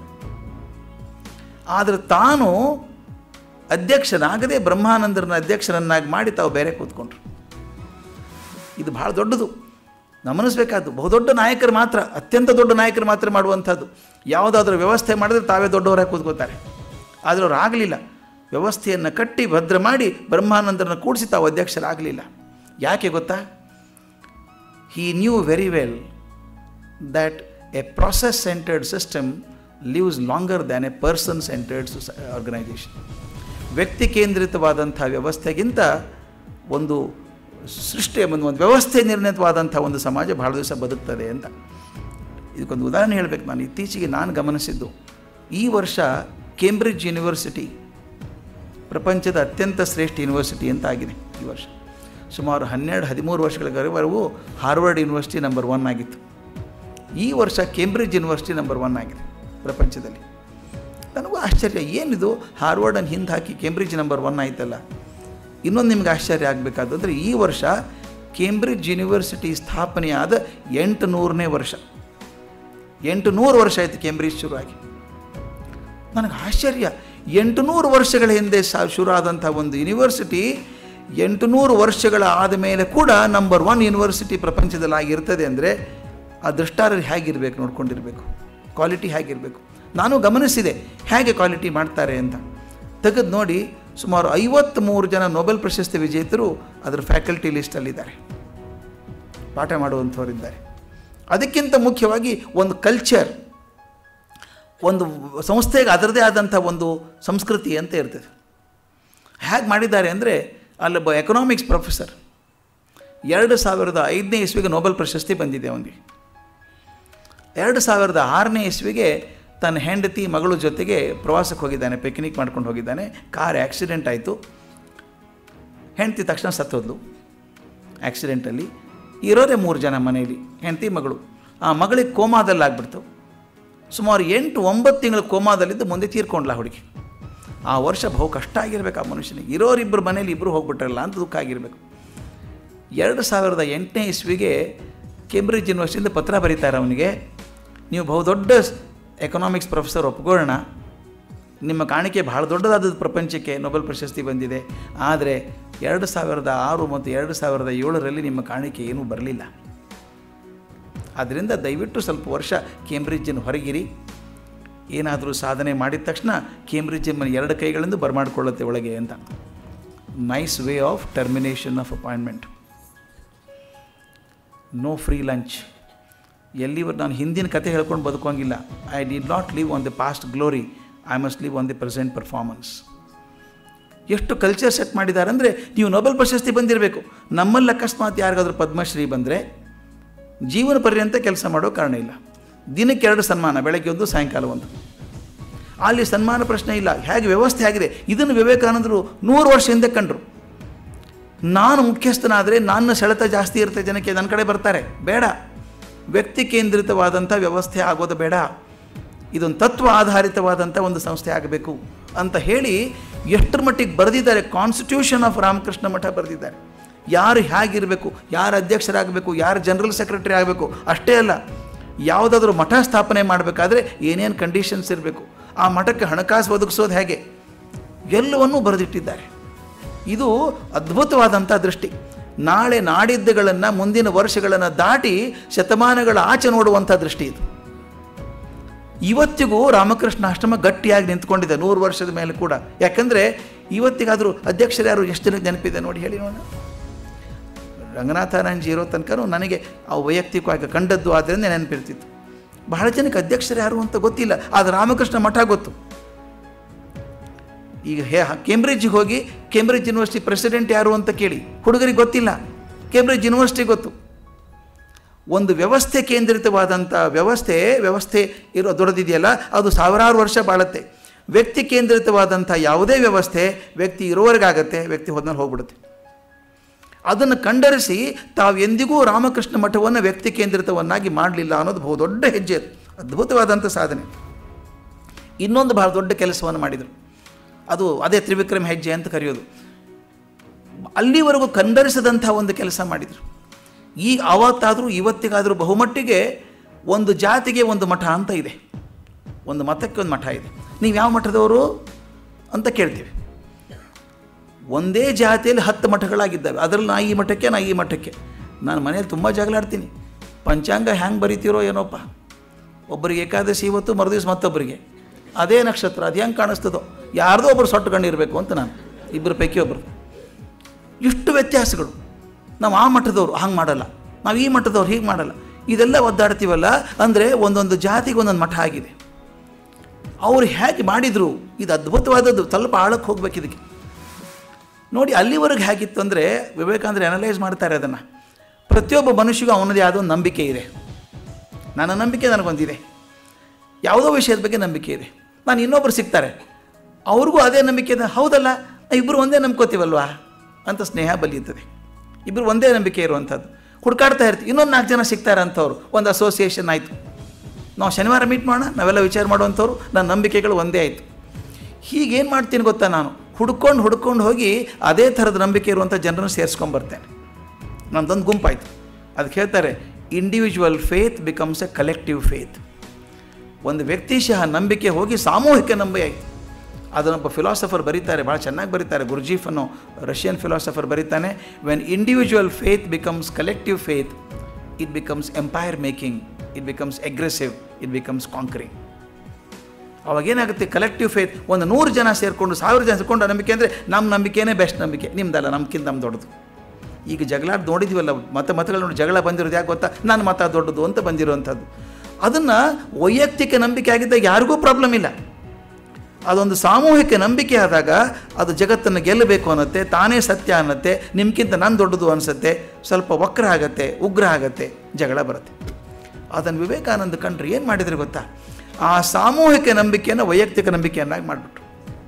ಆದರೆ ತಾನು ಅಧ್ಯಕ್ಷನಾಗದೆ ಬ್ರಹ್ಮಾನಂದರನ್ನ ಅಧ್ಯಕ್ಷರನ್ನಾಗಿ ಮಾಡಿ ತಾವು ಬೇರೆ ಕೂತ್ಕೊಂಡ್ರು. ಇದು ಭಾಳ ದೊಡ್ಡದು, ಗಮನಿಸಬೇಕಾದ್ದು. ಬಹುದೊಡ್ಡ ನಾಯಕರು ಮಾತ್ರ, ಅತ್ಯಂತ ದೊಡ್ಡ ನಾಯಕರು ಮಾತ್ರ ಮಾಡುವಂಥದ್ದು. ಯಾವುದಾದ್ರೂ ವ್ಯವಸ್ಥೆ ಮಾಡಿದ್ರೆ ತಾವೇ ದೊಡ್ಡವರಾಗಿ ಕೂತ್ಕೋತಾರೆ. ಆದರೆ ಅವ್ರು ಆಗಲಿಲ್ಲ. ವ್ಯವಸ್ಥೆಯನ್ನು ಕಟ್ಟಿ ಭದ್ರ ಮಾಡಿ ಬ್ರಹ್ಮಾನಂದರನ್ನು ಕೂಡಿಸಿ ತಾವು ಅಧ್ಯಕ್ಷರಾಗಲಿಲ್ಲ. ಯಾಕೆ ಗೊತ್ತಾ? He knew very well that a process centred system lives longer than a person centred organisation. ವ್ಯಕ್ತಿ ಕೇಂದ್ರಿತವಾದಂಥ ವ್ಯವಸ್ಥೆಗಿಂತ ಒಂದು ಸೃಷ್ಟಿ ಒಂದು ಒಂದು ವ್ಯವಸ್ಥೆ ನಿರ್ಣಿತವಾದಂಥ ಒಂದು ಸಮಾಜ ಭಾಳ ದಿವಸ ಬದುಕ್ತದೆ ಅಂತ. ಇದಕ್ಕೊಂದು ಉದಾಹರಣೆ ಹೇಳಬೇಕು. ನಾನು ಇತ್ತೀಚೆಗೆ ನಾನು ಗಮನಿಸಿದ್ದು, ಈ ವರ್ಷ ಕೇಂಬ್ರಿಡ್ಜ್ ಯೂನಿವರ್ಸಿಟಿ ಪ್ರಪಂಚದ ಅತ್ಯಂತ ಶ್ರೇಷ್ಠ ಯೂನಿವರ್ಸಿಟಿ ಅಂತ ಆಗಿದೆ. ಈ ವರ್ಷ ಸುಮಾರು ಹನ್ನೆರಡು ಹದಿಮೂರು ವರ್ಷಗಳವರೆಗೂ ಹಾರ್ವರ್ಡ್ ಯೂನಿವರ್ಸಿಟಿ ನಂಬರ್ ಒನ್ ಆಗಿತ್ತು. ಈ ವರ್ಷ ಕೇಂಬ್ರಿಡ್ಜ್ ಯೂನಿವರ್ಸಿಟಿ ನಂಬರ್ ಒನ್ ಆಗಿದೆ ಪ್ರಪಂಚದಲ್ಲಿ. ನನಗೂ ಆಶ್ಚರ್ಯ, ಏನಿದು ಹಾರ್ವರ್ಡನ್ನು ಹಿಂದೆ ಹಾಕಿ ಕೇಂಬ್ರಿಡ್ಜ್ ನಂಬರ್ ಒನ್ ಆಯ್ತಲ್ಲ. ಇನ್ನೊಂದು ನಿಮ್ಗೆ ಆಶ್ಚರ್ಯ ಆಗಬೇಕಾದಂದರೆ ಈ ವರ್ಷ ಕೇಂಬ್ರಿಡ್ಜ್ ಯೂನಿವರ್ಸಿಟಿ ಸ್ಥಾಪನೆಯಾದ ಎಂಟು ನೂರನೇ ವರ್ಷ. ಎಂಟು ನೂರು ವರ್ಷ ಆಯಿತು ಕೇಂಬ್ರಿಡ್ಜ್ ಶುರುವಾಗಿ. ನನಗೆ ಆಶ್ಚರ್ಯ, ಎಂಟು ನೂರು ವರ್ಷಗಳ ಹಿಂದೆ ಸಾ ಶುರು ಆದಂಥ ಒಂದು ಯೂನಿವರ್ಸಿಟಿ ಎಂಟು ನೂರು ವರ್ಷಗಳ ಆದ ಮೇಲೆ ಕೂಡ ನಂಬರ್ ಒನ್ ಯೂನಿವರ್ಸಿಟಿ ಪ್ರಪಂಚದಲ್ಲಿ ಆಗಿರ್ತದೆ ಅಂದರೆ ಆ ದೃಷ್ಟಾರ ಹೇಗಿರಬೇಕು ನೋಡ್ಕೊಂಡಿರಬೇಕು, ಕ್ವಾಲಿಟಿ ಹೇಗಿರಬೇಕು. ನಾನು ಗಮನಿಸಿದೆ ಹೇಗೆ ಕ್ವಾಲಿಟಿ ಮಾಡ್ತಾರೆ ಅಂತ. ತೆಗೆದು ನೋಡಿ, ಸುಮಾರು ಐವತ್ತ್ಮೂರು ಜನ ನೊಬೆಲ್ ಪ್ರಶಸ್ತಿ ವಿಜೇತರು ಅದರ ಫ್ಯಾಕಲ್ಟಿ ಲಿಸ್ಟಲ್ಲಿದ್ದಾರೆ, ಪಾಠ ಮಾಡುವಂಥವರಿದ್ದಾರೆ. ಅದಕ್ಕಿಂತ ಮುಖ್ಯವಾಗಿ ಒಂದು ಕಲ್ಚರ್, ಒಂದು ಸಂಸ್ಥೆಗೆ ಅದರದೇ ಆದಂಥ ಒಂದು ಸಂಸ್ಕೃತಿ ಅಂತ ಇರ್ತದೆ. ಹೇಗೆ ಮಾಡಿದ್ದಾರೆ ಅಂದರೆ, ಅಲ್ಲೊಬ್ಬ ಎಕನಾಮಿಕ್ಸ್ ಪ್ರೊಫೆಸರ್ ಎರಡು ಸಾವಿರದ ಐದನೇ ಇಸ್ವಿಗೆ ನೊಬೆಲ್ ಪ್ರಶಸ್ತಿ ಬಂದಿದೆ ಅವನಿಗೆ. ಎರಡು ಸಾವಿರದ ಆರನೇ ಇಸ್ವಿಗೆ ತನ್ನ ಹೆಂಡತಿ ಮಗಳ ಜೊತೆಗೆ ಪ್ರವಾಸಕ್ಕೆ ಹೋಗಿದ್ದಾನೆ, ಪಿಕ್ನಿಕ್ ಮಾಡ್ಕೊಂಡು ಹೋಗಿದ್ದಾನೆ. ಕಾರ್ ಆ್ಯಕ್ಸಿಡೆಂಟ್ ಆಯಿತು. ಹೆಂಡತಿ ತಕ್ಷಣ ಸತ್ತೋದ್ಲು ಆ್ಯಕ್ಸಿಡೆಂಟಲ್ಲಿ. ಇರೋದೇ ಮೂರು ಜನ ಮನೆಯಲ್ಲಿ, ಹೆಂಡತಿ ಮಗಳು. ಆ ಮಗಳಿಗೆ ಕೋಮಾದಲ್ಲಾಗ್ಬಿಡ್ತು. ಸುಮಾರು ಎಂಟು ಒಂಬತ್ತು ತಿಂಗಳು ಕೋಮಾದಲ್ಲಿದ್ದು ಮುಂದೆ ತೀರ್ಕೊಂಡ್ಲ ಹುಡುಗಿ. ಆ ವರ್ಷ ಬಹು ಕಷ್ಟ ಆಗಿರ್ಬೇಕು ಆ ಮನುಷ್ಯನಿಗೆ. ಇರೋರಿಬ್ಬರು ಮನೇಲಿ ಇಬ್ಬರು ಹೋಗ್ಬಿಟ್ರಲ್ಲ ಅಂತ ದುಃಖ ಆಗಿರಬೇಕು. ಎರಡು ಸಾವಿರದ ಎಂಟನೇ ಇಸ್ವಿಗೆ ಕೇಂಬ್ರಿಡ್ಜ್ ಯೂನಿವರ್ಸಿಟಿಯಿಂದ ಪತ್ರ ಬರೀತಾರೆ ಅವನಿಗೆ, ನೀವು ಬಹುದೊಡ್ಡ ಎಕನಾಮಿಕ್ಸ್ ಪ್ರೊಫೆಸರ್ ಒಪ್ಕೊಳ್ಳೋಣ, ನಿಮ್ಮ ಕಾಣಿಕೆ ಭಾಳ ದೊಡ್ಡದಾದದ್ದು, ಪ್ರಪಂಚಕ್ಕೆ ನೊಬೆಲ್ ಪ್ರಶಸ್ತಿ ಬಂದಿದೆ. ಆದರೆ ಎರಡು ಸಾವಿರದ ಆರು ಮತ್ತು ಎರಡು ಸಾವಿರದ ಏಳರಲ್ಲಿ ನಿಮ್ಮ ಕಾಣಿಕೆ ಏನೂ ಬರಲಿಲ್ಲ. ಆದ್ದರಿಂದ ದಯವಿಟ್ಟು ಸ್ವಲ್ಪ ವರ್ಷ ಕೇಂಬ್ರಿಡ್ಜನ್ನು ಹೊರಗಿರಿ. ಏನಾದರೂ ಸಾಧನೆ ಮಾಡಿದ ತಕ್ಷಣ ಕೇಂಬ್ರಿಡ್ಜನ್ನು ಎರಡು ಕೈಗಳಿಂದ ಬರಮಾಡಿಕೊಳ್ಳುತ್ತೆ ಒಳಗೆ ಅಂತ. Nice way of termination of appointment. No free lunch. ಎಲ್ಲಿವರೆಗೆ ನಾನು ಹಿಂದಿನ ಕತೆ ಹೇಳ್ಕೊಂಡು ಬದುಕೋಂಗಿಲ್ಲ. I did not live on the past glory, I must live on the present performance. ಎಷ್ಟು ಕಲ್ಚರ್ ಸೆಟ್ ಮಾಡಿದ್ದಾರೆ ಅಂದರೆ, ನೀವು ನೊಬೆಲ್ ಪ್ರಶಸ್ತಿ ಬಂದಿರಬೇಕು. ನಮ್ಮಲ್ಲಿ ಅಕಸ್ಮಾತ್ ಯಾರಿಗಾದ್ರೂ ಪದ್ಮಶ್ರೀ ಬಂದರೆ ಜೀವನ ಪರ್ಯಂತ ಕೆಲಸ ಮಾಡೋ ಕಾರಣ ಇಲ್ಲ. ದಿನಕ್ಕೆ ಎರಡು ಸನ್ಮಾನ, ಬೆಳಗ್ಗೆ ಒಂದು ಸಾಯಂಕಾಲ ಒಂದು. ಅಲ್ಲಿ ಸನ್ಮಾನ ಪ್ರಶ್ನೆ ಇಲ್ಲ. ಹೇಗೆ ವ್ಯವಸ್ಥೆ ಆಗಿದೆ. ಇದನ್ನು ವಿವೇಕಾನಂದರು ನೂರು ವರ್ಷ ಹಿಂದೆ ಕಂಡರು. ನಾನು ಮುಖ್ಯಸ್ಥನಾದರೆ ನನ್ನ ಸೆಳೆತ ಜಾಸ್ತಿ ಇರುತ್ತೆ, ಜನಕ್ಕೆ ನನ್ನ ಕಡೆ ಬರ್ತಾರೆ. ಬೇಡ, ವ್ಯಕ್ತಿ ಕೇಂದ್ರಿತವಾದಂಥ ವ್ಯವಸ್ಥೆ ಆಗೋದು ಬೇಡ. ಇದೊಂದು ತತ್ವ ಆಧಾರಿತವಾದಂಥ ಒಂದು ಸಂಸ್ಥೆ ಆಗಬೇಕು ಅಂತ ಹೇಳಿ ಎಷ್ಟರ ಮಟ್ಟಿಗೆ ಬರೆದಿದ್ದಾರೆ. ಕಾನ್ಸ್ಟಿಟ್ಯೂಷನ್ ಆಫ್ ರಾಮಕೃಷ್ಣ ಮಠ ಬರೆದಿದ್ದಾರೆ. ಯಾರು ಹೇಗಿರಬೇಕು, ಯಾರು ಅಧ್ಯಕ್ಷರಾಗಬೇಕು, ಯಾರು ಜನರಲ್ ಸೆಕ್ರೆಟರಿ ಆಗಬೇಕು. ಅಷ್ಟೇ ಅಲ್ಲ, ಯಾವುದಾದ್ರೂ ಮಠ ಸ್ಥಾಪನೆ ಮಾಡಬೇಕಾದ್ರೆ ಏನೇನು ಕಂಡೀಷನ್ಸ್ ಇರಬೇಕು, ಆ ಮಠಕ್ಕೆ ಹಣಕಾಸು ಒದಗಿಸೋದು ಹೇಗೆ, ಎಲ್ಲವನ್ನೂ ಬರೆದಿಟ್ಟಿದ್ದಾರೆ. ಇದು ಅದ್ಭುತವಾದಂಥ ದೃಷ್ಟಿ. ನಾಳೆ ನಾಡಿದ್ದುಗಳನ್ನು, ಮುಂದಿನ ವರ್ಷಗಳನ್ನು ದಾಟಿ ಶತಮಾನಗಳ ಆಚೆ ನೋಡುವಂಥ ದೃಷ್ಟಿ ಇದು. ಇವತ್ತಿಗೂ ರಾಮಕೃಷ್ಣ ಆಶ್ರಮ ಗಟ್ಟಿಯಾಗಿ ನಿಂತ್ಕೊಂಡಿದೆ ನೂರು ವರ್ಷದ ಮೇಲೆ ಕೂಡ. ಯಾಕಂದರೆ ಇವತ್ತಿಗಾದರೂ ಅಧ್ಯಕ್ಷರು ಯಾರು ಎಷ್ಟು ಜನಕ್ಕೆ ನೆನಪಿದೆ ನೋಡಿ, ಹೇಳಿ ನೋಡೋಣ. ರಂಗನಾಥಾನಂದಜಿ ಇರೋ ತನಕ ನನಗೆ ಆ ವೈಯಕ್ತಿಕವಾಗಿ ಕಂಡದ್ದು ಆದ್ದರಿಂದ ನೆನಪಿರ್ತಿತ್ತು. ಬಹಳ ಜನಕ್ಕೆ ಅಧ್ಯಕ್ಷರು ಯಾರು ಅಂತ ಗೊತ್ತಿಲ್ಲ, ಆದರೆ ರಾಮಕೃಷ್ಣ ಮಠ ಗೊತ್ತು. ಈಗ ಹೇ ಕೇಂಬ್ರಿಡ್ಜಿಗೆ ಹೋಗಿ ಕೇಂಬ್ರಿಡ್ಜ್ ಯೂನಿವರ್ಸಿಟಿ ಪ್ರೆಸಿಡೆಂಟ್ ಯಾರು ಅಂತ ಕೇಳಿ, ಹುಡುಗರಿಗೆ ಗೊತ್ತಿಲ್ಲ. ಕೇಂಬ್ರಿಡ್ಜ್ ಯೂನಿವರ್ಸಿಟಿ ಗೊತ್ತು. ಒಂದು ವ್ಯವಸ್ಥೆ ಕೇಂದ್ರಿತವಾದಂಥ ವ್ಯವಸ್ಥೆ ವ್ಯವಸ್ಥೆ ಇರೋ ದೊಡ್ಡದಿದೆಯಲ್ಲ, ಅದು ಸಾವಿರಾರು ವರ್ಷ ಬಾಳುತ್ತೆ. ವ್ಯಕ್ತಿ ಕೇಂದ್ರಿತವಾದಂಥ ಯಾವುದೇ ವ್ಯವಸ್ಥೆ ವ್ಯಕ್ತಿ ಇರೋವರೆಗಾಗತ್ತೆ, ವ್ಯಕ್ತಿ ಹೋದ್ಮೇಲೆ ಹೋಗ್ಬಿಡುತ್ತೆ. ಅದನ್ನು ಕಂಡರಿಸಿ ತಾವು ಎಂದಿಗೂ ರಾಮಕೃಷ್ಣ ಮಠವನ್ನು ವ್ಯಕ್ತಿ ಕೇಂದ್ರಿತವನ್ನಾಗಿ ಮಾಡಲಿಲ್ಲ ಅನ್ನೋದು ಬಹುದೊಡ್ಡ ಹೆಜ್ಜೆ, ಅದು ಅದ್ಭುತವಾದಂಥ ಸಾಧನೆ. ಇನ್ನೊಂದು ಬಹಳ ದೊಡ್ಡ ಕೆಲಸವನ್ನು ಮಾಡಿದರು, ಅದು ಅದೇ ತ್ರಿವಿಕ್ರಮ ಹೆಜ್ಜೆ ಅಂತ ಕರೆಯೋದು. ಅಲ್ಲಿವರೆಗೂ ಕಂಡರಿಸದಂಥ ಒಂದು ಕೆಲಸ ಮಾಡಿದರು. ಈ ಅವತ್ತಾದರೂ ಇವತ್ತಿಗಾದರೂ ಬಹುಮಟ್ಟಿಗೆ ಒಂದು ಜಾತಿಗೆ ಒಂದು ಮಠ ಅಂತ ಇದೆ, ಒಂದು ಮತಕ್ಕೆ ಒಂದು ಮಠ ಇದೆ. ನೀವು ಯಾವ ಮಠದವರು ಅಂತ ಕೇಳ್ತೀವಿ. ಒಂದೇ ಜಾತಿಯಲ್ಲಿ ಹತ್ತು ಮಠಗಳಾಗಿದ್ದಾವೆ. ಅದರಲ್ಲಿ ನಾ ಈ ಮಠಕ್ಕೆ ನಾ ಈ ಮಠಕ್ಕೆ ನಾನು ಮನೇಲಿ ತುಂಬ ಜಗಳಾಡ್ತೀನಿ. ಪಂಚಾಂಗ ಹ್ಯಾಂಗೆ ಬರಿತೀರೋ ಏನೋಪ್ಪ, ಒಬ್ಬರಿಗೆ ಏಕಾದಶಿ ಇವತ್ತು, ಮರುದಿವ್ಸ ಮತ್ತೊಬ್ಬರಿಗೆ ಅದೇ ನಕ್ಷತ್ರ, ಅದು ಹೆಂಗೆ ಕಾಣಿಸ್ತದೋ, ಯಾರ್ದೋ ಒಬ್ಬರು ಸೊಟ್ಟು ಗಂಡಿರಬೇಕು ಅಂತ ನಾನು, ಇಬ್ಬರು ಪೈಕಿ ಒಬ್ಬರು. ಇಷ್ಟು ವ್ಯತ್ಯಾಸಗಳು. ನಾವು ಆ ಮಠದವರು ಹಂಗೆ ಮಾಡಲ್ಲ, ನಾವು ಈ ಮಠದವ್ರು ಹೀಗೆ ಮಾಡಲ್ಲ, ಇದೆಲ್ಲ ಒದ್ದಾಡ್ತೀವಲ್ಲ. ಅಂದರೆ ಒಂದೊಂದು ಜಾತಿಗೆ ಒಂದೊಂದು ಮಠ ಆಗಿದೆ. ಅವರು ಹೇಗೆ ಮಾಡಿದರು, ಇದು ಅದ್ಭುತವಾದದ್ದು. ಸ್ವಲ್ಪ ಆಳಕ್ಕೆ ಹೋಗ್ಬೇಕು ಇದಕ್ಕೆ ನೋಡಿ. ಅಲ್ಲಿವರೆಗೆ ಹೇಗಿತ್ತು ಅಂದರೆ, ವಿವೇಕಾನಂದರು ಅನಲೈಸ್ ಮಾಡ್ತಾರೆ ಅದನ್ನು. ಪ್ರತಿಯೊಬ್ಬ ಮನುಷ್ಯಗೂ ಅವನದೇ ಆದ ಒಂದು ನಂಬಿಕೆ ಇದೆ. ನನ್ನ ನಂಬಿಕೆ ನನಗೊಂದಿದೆ, ಯಾವುದೋ ವಿಷಯದ ಬಗ್ಗೆ ನಂಬಿಕೆ ಇದೆ. ನಾನು ಇನ್ನೊಬ್ಬರು ಸಿಗ್ತಾರೆ, ಅವ್ರಿಗೂ ಅದೇ ನಂಬಿಕೆ ಇದೆ. ಹೌದಲ್ಲ, ಇಬ್ಬರು ಒಂದೇ ನಂಬ್ಕೋತೀವಲ್ವಾ ಅಂತ ಸ್ನೇಹ ಬಲಿಯುತ್ತದೆ. ಇಬ್ಬರು ಒಂದೇ ನಂಬಿಕೆ ಇರುವಂಥದ್ದು. ಹುಡುಕಾಡ್ತಾ ಇರ್ತೀವಿ, ಇನ್ನೊಂದು ನಾಲ್ಕು ಜನ ಸಿಗ್ತಾರೆ ಅಂಥವ್ರು, ಒಂದು ಅಸೋಸಿಯೇಷನ್ ಆಯಿತು. ನಾವು ಶನಿವಾರ ಮೀಟ್ ಮಾಡೋಣ, ನಾವೆಲ್ಲ ವಿಚಾರ ಮಾಡುವಂಥವ್ರು, ನನ್ನ ನಂಬಿಕೆಗಳು ಒಂದೇ ಆಯಿತು. ಹೀಗೇನು ಮಾಡ್ತೀನಿ ಗೊತ್ತಾ, ನಾನು ಹುಡ್ಕೊಂಡು ಹುಡ್ಕೊಂಡು ಹೋಗಿ ಅದೇ ಥರದ ನಂಬಿಕೆ ಇರುವಂಥ ಜನರನ್ನು ಸೇರಿಸ್ಕೊಂಬರ್ತೇನೆ. ನಮ್ಮದೊಂದು ಗುಂಪಾಯಿತು. ಅದಕ್ಕೆ ಹೇಳ್ತಾರೆ, individual faith becomes a collective faith. ಒಂದು ವ್ಯಕ್ತಿಶಃ ನಂಬಿಕೆ ಹೋಗಿ ಸಾಮೂಹಿಕ ನಂಬಿಕೆ ಆಯಿತು. ಅದನ್ನೊಬ್ಬ ಫಿಲಾಸಫರ್ ಬರೀತಾರೆ, ಭಾಳ ಚೆನ್ನಾಗಿ ಬರೀತಾರೆ. ಗುರ್ಜೀಫ್ ಅನ್ನೋ ರಷ್ಯನ್ ಫಿಲಾಸಫರ್ ಬರೀತಾನೆ, when individual faith becomes collective faith, it becomes empire making, it becomes aggressive, it becomes conquering. ಅವಾಗೇನಾಗುತ್ತೆ, ಕಲೆಕ್ಟಿವ್ ಫೇತ್, ಒಂದು ನೂರು ಜನ ಸೇರಿಕೊಂಡು, ಸಾವಿರ ಜನ ಸೇರಿಕೊಂಡು ನಂಬಿಕೆ ಅಂದರೆ ನಮ್ಮ ನಂಬಿಕೆನೇ ಬೆಸ್ಟ್ ನಂಬಿಕೆ, ನಿಮ್ದಲ್ಲ, ನಮ್ಗಿಂತ ನಮ್ಮ ದೊಡ್ಡದು. ಈಗ ಜಗಳ ನೋಡಿದ್ವಲ್ಲ, ಮತ ಮತಗಳು ನೋಡಿ ಜಗಳ ಬಂದಿರೋದು ಯಾಕೆ ಗೊತ್ತಾ, ನನ್ನ ಮತ ದೊಡ್ಡದು ಅಂತ ಬಂದಿರುವಂಥದ್ದು. ಅದನ್ನು ವೈಯಕ್ತಿಕ ನಂಬಿಕೆ ಆಗಿದ್ದಾಗ ಯಾರಿಗೂ ಪ್ರಾಬ್ಲಮ್ ಇಲ್ಲ. ಅದೊಂದು ಸಾಮೂಹಿಕ ನಂಬಿಕೆ ಆದಾಗ ಅದು ಜಗತ್ತನ್ನು ಗೆಲ್ಲಬೇಕು ಅನ್ನತ್ತೆ, ತಾನೇ ಸತ್ಯ ಅನ್ನತ್ತೆ, ನಿಮ್ಗಿಂತ ನಾನು ದೊಡ್ಡದು ಅನಿಸುತ್ತೆ, ಸ್ವಲ್ಪ ವಕ್ರ ಆಗತ್ತೆ, ಉಗ್ರ ಆಗತ್ತೆ, ಜಗಳ ಬರುತ್ತೆ. ಅದನ್ನು ವಿವೇಕಾನಂದ ಕಂಡ್ರೆ ಏನು ಮಾಡಿದರೆ ಗೊತ್ತಾ, ಆ ಸಾಮೂಹಿಕ ನಂಬಿಕೆಯನ್ನು ವೈಯಕ್ತಿಕ ನಂಬಿಕೆಯನ್ನಾಗಿ ಮಾಡಿಬಿಟ್ರು.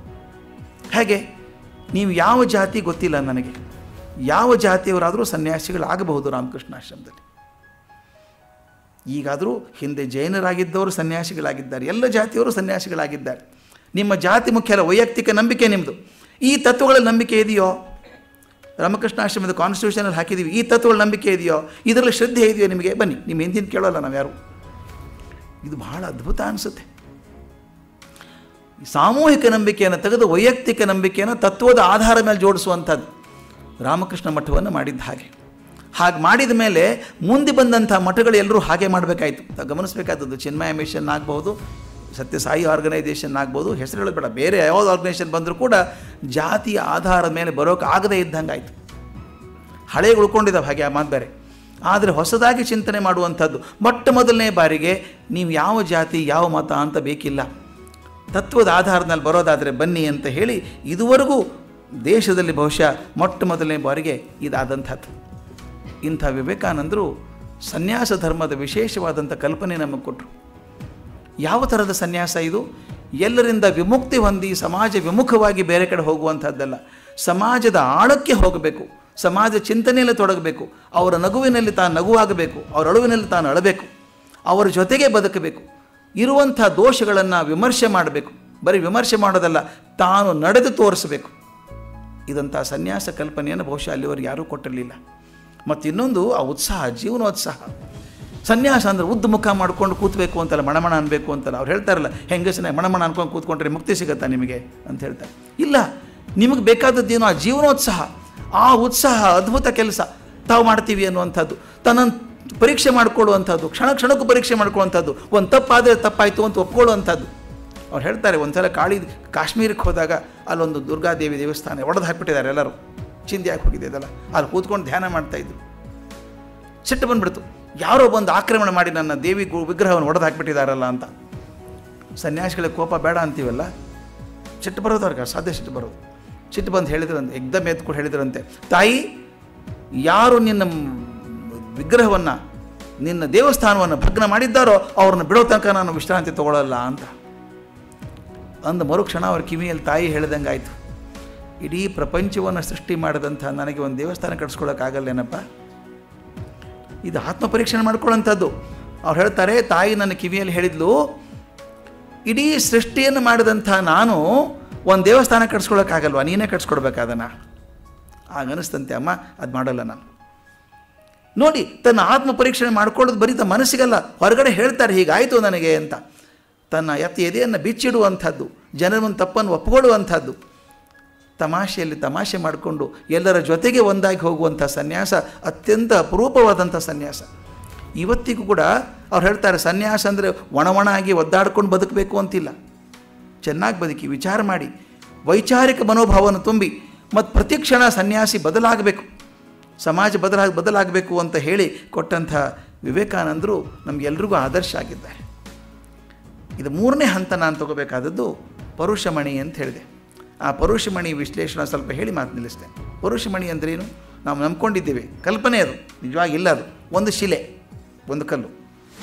ಹೇಗೆ, ನೀವು ಯಾವ ಜಾತಿ ಗೊತ್ತಿಲ್ಲ ನನಗೆ, ಯಾವ ಜಾತಿಯವರಾದರೂ ಸನ್ಯಾಸಿಗಳಾಗಬಹುದು ರಾಮಕೃಷ್ಣ ಆಶ್ರಮದಲ್ಲಿ. ಈಗಾದರೂ ಹಿಂದೆ ಜೈನರಾಗಿದ್ದವರು ಸನ್ಯಾಸಿಗಳಾಗಿದ್ದಾರೆ, ಎಲ್ಲ ಜಾತಿಯವರು ಸನ್ಯಾಸಿಗಳಾಗಿದ್ದಾರೆ. ನಿಮ್ಮ ಜಾತಿ ಮುಖ್ಯ ಅಲ್ಲ, ವೈಯಕ್ತಿಕ ನಂಬಿಕೆ ನಿಮ್ಮದು. ಈ ತತ್ವಗಳ ನಂಬಿಕೆ ಇದೆಯೋ, ರಾಮಕೃಷ್ಣ ಆಶ್ರಮದ ಕಾನ್ಸ್ಟಿಟ್ಯೂಷನಲ್ಲಿ ಹಾಕಿದ್ದೀವಿ, ಈ ತತ್ವಗಳ ನಂಬಿಕೆ ಇದೆಯೋ, ಇದರಲ್ಲಿ ಶ್ರದ್ಧೆ ಇದೆಯೋ ನಿಮಗೆ, ಬನ್ನಿ, ನಿಮ್ಮ ಹಿಂದಿನ ಕೇಳೋಲ್ಲ ನಾವು ಯಾರು. ಇದು ಬಹಳ ಅದ್ಭುತ ಅನಿಸುತ್ತೆ. ಸಾಮೂಹಿಕ ನಂಬಿಕೆಯನ್ನು ತೆಗೆದು ವೈಯಕ್ತಿಕ ನಂಬಿಕೆಯನ್ನು ತತ್ವದ ಆಧಾರದ ಮೇಲೆ ಜೋಡಿಸುವಂಥದ್ದು ರಾಮಕೃಷ್ಣ ಮಠವನ್ನು ಮಾಡಿದ್ದ ಹಾಗೆ. ಹಾಗೆ ಮಾಡಿದ ಮೇಲೆ ಮುಂದೆ ಬಂದಂಥ ಮಠಗಳು ಎಲ್ಲರೂ ಹಾಗೆ ಮಾಡಬೇಕಾಯಿತು. ಗಮನಿಸಬೇಕಾದದ್ದು, ಚಿನ್ಮಯ ಮಿಷನ್ ಆಗ್ಬೋದು, ಸತ್ಯಸಾಯಿ ಆರ್ಗನೈಸೇಷನ್ ಆಗ್ಬೋದು, ಹೆಸರುಗಳು ಬೇಡ, ಬೇರೆ ಯಾವ್ದು ಆರ್ಗನೈಸೇಷನ್ ಬಂದರೂ ಕೂಡ ಜಾತಿಯ ಆಧಾರದ ಮೇಲೆ ಬರೋಕೆ ಆಗದೇ ಇದ್ದಂಗೆ ಆಯಿತು. ಹಳೆಯ ಉಳ್ಕೊಂಡಿದ್ದಾವೆ ಹಾಗೆ, ಆ ಮಾತು ಬೇರೆ. ಆದರೆ ಹೊಸದಾಗಿ ಚಿಂತನೆ ಮಾಡುವಂಥದ್ದು ಮೊಟ್ಟ ಮೊದಲನೇ ಬಾರಿಗೆ ನೀವು ಯಾವ ಜಾತಿ ಯಾವ ಮತ ಅಂತ ಬೇಕಿಲ್ಲ, ತತ್ವದ ಆಧಾರದ ಮೇಲೆ ಬರೋದಾದರೆ ಬನ್ನಿ ಅಂತ ಹೇಳಿ ಇದುವರೆಗೂ ದೇಶದಲ್ಲಿ ಬಹುಶಃ ಮೊಟ್ಟ ಮೊದಲನೇ ಬಾರಿಗೆ ಇದಾದಂಥದ್ದು. ಇಂಥ ವಿವೇಕಾನಂದರು ಸನ್ಯಾಸ ಧರ್ಮದ ವಿಶೇಷವಾದಂಥ ಕಲ್ಪನೆ ನಮಗೆ ಕೊಟ್ಟರು. ಯಾವ ಥರದ ಸನ್ಯಾಸ ಇದು? ಎಲ್ಲರಿಂದ ವಿಮುಕ್ತಿ ಹೊಂದಿ ಸಮಾಜ ವಿಮುಖವಾಗಿ ಬೇರೆ ಕಡೆ ಹೋಗುವಂಥದ್ದಲ್ಲ. ಸಮಾಜದ ಆಳಕ್ಕೆ ಹೋಗಬೇಕು, ಸಮಾಜ ಚಿಂತನೆಯಲ್ಲಿ ತೊಡಗಬೇಕು, ಅವರ ನಗುವಿನಲ್ಲಿ ತಾನು ನಗುವಾಗಬೇಕು, ಅವರ ಅಳುವಿನಲ್ಲಿ ತಾನು ಅಳಬೇಕು, ಅವರ ಜೊತೆಗೆ ಬದುಕಬೇಕು, ಇರುವಂಥ ದೋಷಗಳನ್ನು ವಿಮರ್ಶೆ ಮಾಡಬೇಕು. ಬರೀ ವಿಮರ್ಶೆ ಮಾಡೋದಲ್ಲ, ತಾನು ನಡೆದು ತೋರಿಸಬೇಕು. ಇದಂಥ ಸನ್ಯಾಸ ಕಲ್ಪನೆಯನ್ನು ಬಹುಶಃ ಅಲ್ಲಿವರೆಗೆ ಯಾರೂ ಕೊಟ್ಟಿರಲಿಲ್ಲ. ಮತ್ತು ಇನ್ನೊಂದು ಆ ಉತ್ಸಾಹ, ಜೀವನೋತ್ಸಾಹ. ಸನ್ಯಾಸ ಅಂದರೆ ಉದ್ದು ಮುಖ ಮಾಡ್ಕೊಂಡು ಕೂತ್ಬೇಕು ಅಂತಲ್ಲ, ಮಣಮಣ ಅನ್ಬೇಕು ಅಂತಲ್ಲ. ಅವ್ರು ಹೇಳ್ತಾರಲ್ಲ, ಹೆಂಗಸನೇ ಮಣಮಣ ಅನ್ಕೊಂಡು ಕೂತ್ಕೊಂಡ್ರೆ ಮುಕ್ತಿ ಸಿಗುತ್ತಾ ನಿಮಗೆ ಅಂತ ಹೇಳ್ತಾರೆ. ಇಲ್ಲ, ನಿಮಗೆ ಬೇಕಾದದ್ದೇನು ಆ ಜೀವನೋತ್ಸಾಹ, ಆ ಉತ್ಸಾಹ, ಅದ್ಭುತ ಕೆಲಸ ತಾವು ಮಾಡ್ತೀವಿ ಅನ್ನುವಂಥದ್ದು, ತನ್ನನ್ನು ಪರೀಕ್ಷೆ ಮಾಡ್ಕೊಳ್ಳುವಂಥದ್ದು, ಕ್ಷಣ ಕ್ಷಣಕ್ಕೂ ಪರೀಕ್ಷೆ ಮಾಡ್ಕೊಳ್ಳುವಂಥದ್ದು, ಒಂದು ತಪ್ಪಾದರೆ ತಪ್ಪಾಯಿತು ಅಂತ ಒಪ್ಕೊಳ್ಳುವಂಥದ್ದು. ಅವ್ರು ಹೇಳ್ತಾರೆ, ಒಂದು ಸಲ ಕಾಳಿ ಕಾಶ್ಮೀರಕ್ಕೆ ಹೋದಾಗ ಅಲ್ಲೊಂದು ದುರ್ಗಾದೇವಿ ದೇವಸ್ಥಾನ ಒಡೆದು ಹಾಕಿಬಿಟ್ಟಿದ್ದಾರೆ, ಎಲ್ಲರೂ ಚಿಂದಿ ಹಾಕಿ ಹೋಗಿದೆ ಅದಲ್ಲ, ಅಲ್ಲಿ ಕೂತ್ಕೊಂಡು ಧ್ಯಾನ ಮಾಡ್ತಾಯಿದ್ರು. ಸಿಟ್ಟು ಬಂದುಬಿಡ್ತು, ಯಾರೋ ಬಂದು ಆಕ್ರಮಣ ಮಾಡಿ ನನ್ನ ದೇವಿ ವಿಗ್ರಹವನ್ನು ಒಡೆದು ಹಾಕಿಬಿಟ್ಟಿದ್ದಾರಲ್ಲ ಅಂತ. ಸನ್ಯಾಸಿಗಳಿಗೆ ಕೋಪ ಬೇಡ ಅಂತೀವಲ್ಲ, ಸಿಟ್ಟು ಬರೋದು ಅವ್ರಿಗೆ, ಸಾಧ್ಯ ಸಿಟ್ಟು ಬರೋದು. ಸಿಟ್ಟು ಬಂದು ಹೇಳಿದ್ರಂತೆ, ಎಕ್ದಮ್ ಎತ್ಕೊಂಡು ಹೇಳಿದ್ರಂತೆ, ತಾಯಿ, ಯಾರು ನಿನ್ನ ವಿಗ್ರಹವನ್ನು, ನಿನ್ನ ದೇವಸ್ಥಾನವನ್ನು ಭಗ್ನ ಮಾಡಿದ್ದಾರೋ ಅವ್ರನ್ನ ಬಿಡೋ ತನಕ ನಾನು ವಿಶ್ರಾಂತಿ ತೊಗೊಳ್ಳಲ್ಲ ಅಂತ ಅಂದ ಮರುಕ್ಷಣ ಅವ್ರ ಕಿವಿಯಲ್ಲಿ ತಾಯಿ ಹೇಳಿದಂಗೆ ಆಯಿತು. ಇಡೀ ಪ್ರಪಂಚವನ್ನು ಸೃಷ್ಟಿ ಮಾಡಿದಂಥ ನನಗೆ ಒಂದು ದೇವಸ್ಥಾನ ಕಟ್ಸ್ಕೊಳ್ಳೋಕ್ಕಾಗಲ್ಲೇನಪ್ಪ? ಇದು ಆತ್ಮ ಪರೀಕ್ಷೆ ಮಾಡ್ಕೊಳ್ಳೋಂಥದ್ದು. ಅವ್ರು ಹೇಳ್ತಾರೆ, ತಾಯಿ ನನ್ನ ಕಿವಿಯಲ್ಲಿ ಹೇಳಿದ್ಲು, ಇಡೀ ಸೃಷ್ಟಿಯನ್ನು ಮಾಡಿದಂಥ ನಾನು ಒಂದು ದೇವಸ್ಥಾನ ಕಟ್ಸ್ಕೊಳ್ಳೋಕ್ಕಾಗಲ್ವಾ, ನೀನೇ ಕಟ್ಸ್ಕೊಡ್ಬೇಕಾದನ? ಆಗ ಅನಿಸ್ತಂತೆ, ಅಮ್ಮ ಅದು ಮಾಡಲ್ಲ ನಾನು. ನೋಡಿ, ತನ್ನ ಆತ್ಮ ಪರೀಕ್ಷೆ ಮಾಡ್ಕೊಳ್ಳೋದು ಬರೀ ತ ಮನಸ್ಸಿಗಲ್ಲ, ಹೊರಗಡೆ ಹೇಳ್ತಾರೆ ಹೀಗಾಯಿತು ನನಗೆ ಅಂತ. ತನ್ನ ಎತ್ತಿ ಎದೆಯನ್ನು ಬಿಚ್ಚಿಡುವಂಥದ್ದು, ಜನರನ್ನು ತಪ್ಪನ್ನು ಒಪ್ಪಿಕೊಳ್ಳುವಂಥದ್ದು, ತಮಾಷೆಯಲ್ಲಿ ತಮಾಷೆ ಮಾಡಿಕೊಂಡು ಎಲ್ಲರ ಜೊತೆಗೆ ಒಂದಾಗಿ ಹೋಗುವಂಥ ಸನ್ಯಾಸ ಅತ್ಯಂತ ಅಪರೂಪವಾದಂಥ ಸನ್ಯಾಸ. ಇವತ್ತಿಗೂ ಕೂಡ ಅವ್ರು ಹೇಳ್ತಾರೆ, ಸನ್ಯಾಸ ಅಂದರೆ ಒಣ ಒಣ ಆಗಿ ಒದ್ದಾಡ್ಕೊಂಡು ಬದುಕಬೇಕು ಅಂತಿಲ್ಲ. ಚೆನ್ನಾಗಿ ಬದುಕಿ, ವಿಚಾರ ಮಾಡಿ, ವೈಚಾರಿಕ ಮನೋಭಾವವನ್ನು ತುಂಬಿ, ಮತ್ತು ಪ್ರತಿಕ್ಷಣ ಸನ್ಯಾಸಿ ಬದಲಾಗಬೇಕು, ಸಮಾಜ ಬದಲಾ ಬದಲಾಗಬೇಕು ಅಂತ ಹೇಳಿ ಕೊಟ್ಟಂಥ ವಿವೇಕಾನಂದರು ನಮಗೆಲ್ರಿಗೂ ಆದರ್ಶ ಆಗಿದ್ದಾರೆ. ಇದು ಮೂರನೇ ಹಂತ ನಾನು ತಗೋಬೇಕಾದದ್ದು ಪರುಷಮಣಿ ಅಂತ ಹೇಳಿದೆ. ಆ ಪರುಷಮಣಿ ವಿಶ್ಲೇಷಣೆ ಸ್ವಲ್ಪ ಹೇಳಿ ಮಾತು ನಿಲ್ಲಿಸಿದೆ. ಪರುಷಮಣಿ ಅಂದ್ರೇನು? ನಾವು ನಂಬ್ಕೊಂಡಿದ್ದೀವಿ, ಕಲ್ಪನೆ ಅದು, ನಿಜವಾಗಿಲ್ಲ. ಅದು ಒಂದು ಶಿಲೆ, ಒಂದು ಕಲ್ಲು.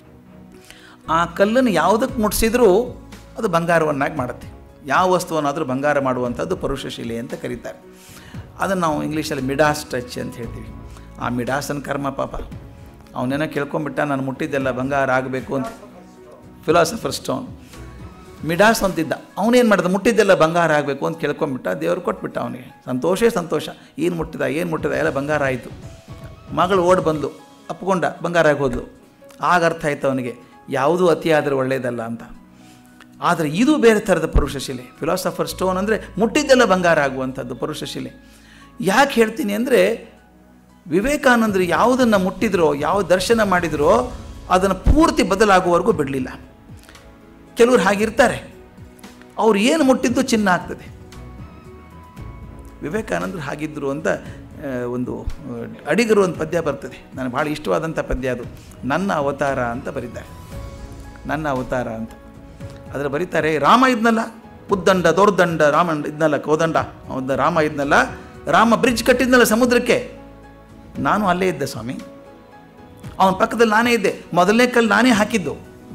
ಆ ಕಲ್ಲನ್ನು ಯಾವುದಕ್ಕೆ ಮುಟ್ಟಿಸಿದ್ರೂ ಅದು ಬಂಗಾರವನ್ನಾಗಿ ಮಾಡುತ್ತೆ. ಯಾವ ವಸ್ತುವನ್ನಾದರೂ ಬಂಗಾರ ಮಾಡುವಂಥದ್ದು ಪರುಷ ಶಿಲೆ ಅಂತ ಕರೀತಾರೆ. ಅದನ್ನು ನಾವು ಇಂಗ್ಲೀಷಲ್ಲಿ ಮಿಡಾಸ್ ಟಚ್ ಅಂತ ಹೇಳ್ತೀವಿ. ಆ ಮಿಡಾಸನ ಕರ್ಮ ಪಾಪ, ಅವನೇನೋ ಕೇಳ್ಕೊಂಬಿಟ್ಟ, ನಾನು ಮುಟ್ಟಿದ್ದೆಲ್ಲ ಬಂಗಾರ ಆಗಬೇಕು ಅಂತ. ಫಿಲಾಸಫರ್ ಸ್ಟೋನ್ ಮಿಡಾಸ್ ಅಂತಿದ್ದ, ಅವನೇನು ಮಾಡಿದ, ಮುಟ್ಟಿದ್ದೆಲ್ಲ ಬಂಗಾರ ಆಗಬೇಕು ಅಂತ ಕೇಳ್ಕೊಂಬಿಟ್ಟ, ದೇವರು ಕೊಟ್ಬಿಟ್ಟ ಅವನಿಗೆ. ಸಂತೋಷೇ ಸಂತೋಷ, ಏನು ಮುಟ್ಟಿದ ಏನು ಮುಟ್ಟಿದ ಎಲ್ಲ ಬಂಗಾರ ಆಯಿತು. ಮಗಳು ಓಡಿ ಬಂದು ಅಪ್ಕೊಂಡ, ಬಂಗಾರ ಆಗೋದ್ಲು. ಆಗ ಅರ್ಥ ಆಯ್ತು ಅವನಿಗೆ, ಯಾವುದೂ ಅತಿಯಾದರೆ ಒಳ್ಳೆಯದಲ್ಲ ಅಂತ. ಆದರೆ ಇದು ಬೇರೆ ಥರದ ಪರುಷಶಿಲೆ. ಫಿಲಾಸಫರ್ ಸ್ಟೋನ್ ಅಂದರೆ ಮುಟ್ಟಿದ್ದೆಲ್ಲ ಬಂಗಾರ ಆಗುವಂಥದ್ದು ಪರುಷಶಿಲೆ. ಯಾಕೆ ಹೇಳ್ತೀನಿ ಅಂದರೆ, ವಿವೇಕಾನಂದರು ಯಾವುದನ್ನು ಮುಟ್ಟಿದ್ರೋ, ಯಾವ ದರ್ಶನ ಮಾಡಿದ್ರೋ ಅದನ್ನು ಪೂರ್ತಿ ಬದಲಾಗುವವರೆಗೂ ಬಿಡಲಿಲ್ಲ. ಕೆಲವರು ಹಾಗಿರ್ತಾರೆ, ಅವ್ರು ಏನು ಮುಟ್ಟಿದ್ದು ಚಿನ್ನ ಆಗ್ತದೆ. ವಿವೇಕಾನಂದರು ಹಾಗಿದ್ದರು ಅಂತ ಒಂದು ಅಡಿಗರು ಒಂದು ಪದ್ಯ ಬರ್ತದೆ, ನನಗೆ ಭಾಳ ಇಷ್ಟವಾದಂಥ ಪದ್ಯ ಅದು. ನನ್ನ ಅವತಾರ ಅಂತ ಬರೀತಾರೆ, ನನ್ನ ಅವತಾರ ಅಂತ. ಅದರ ಬರೀತಾರೆ, ರಾಮ ಇದ್ನಲ್ಲ, ಉದ್ದಂಡ ದೊರ್ದಂಡ ರಾಮ ಇದ್ನಲ್ಲ, ಕೋದಂಡ ಅವನ ರಾಮ ಇದ್ನಲ್ಲ, ರಾಮ ಬ್ರಿಡ್ಜ್ ಕಟ್ಟಿದ್ನಲ್ಲ ಸಮುದ್ರಕ್ಕೆ, ನಾನು ಅಲ್ಲೇ ಇದ್ದೆ ಸ್ವಾಮಿ, ಅವನ ಪಕ್ಕದಲ್ಲಿ ನಾನೇ ಇದ್ದೆ, ಮೊದಲನೇ ಕಲ್ಲು ನಾನೇ ಹಾಕಿದ್ದು.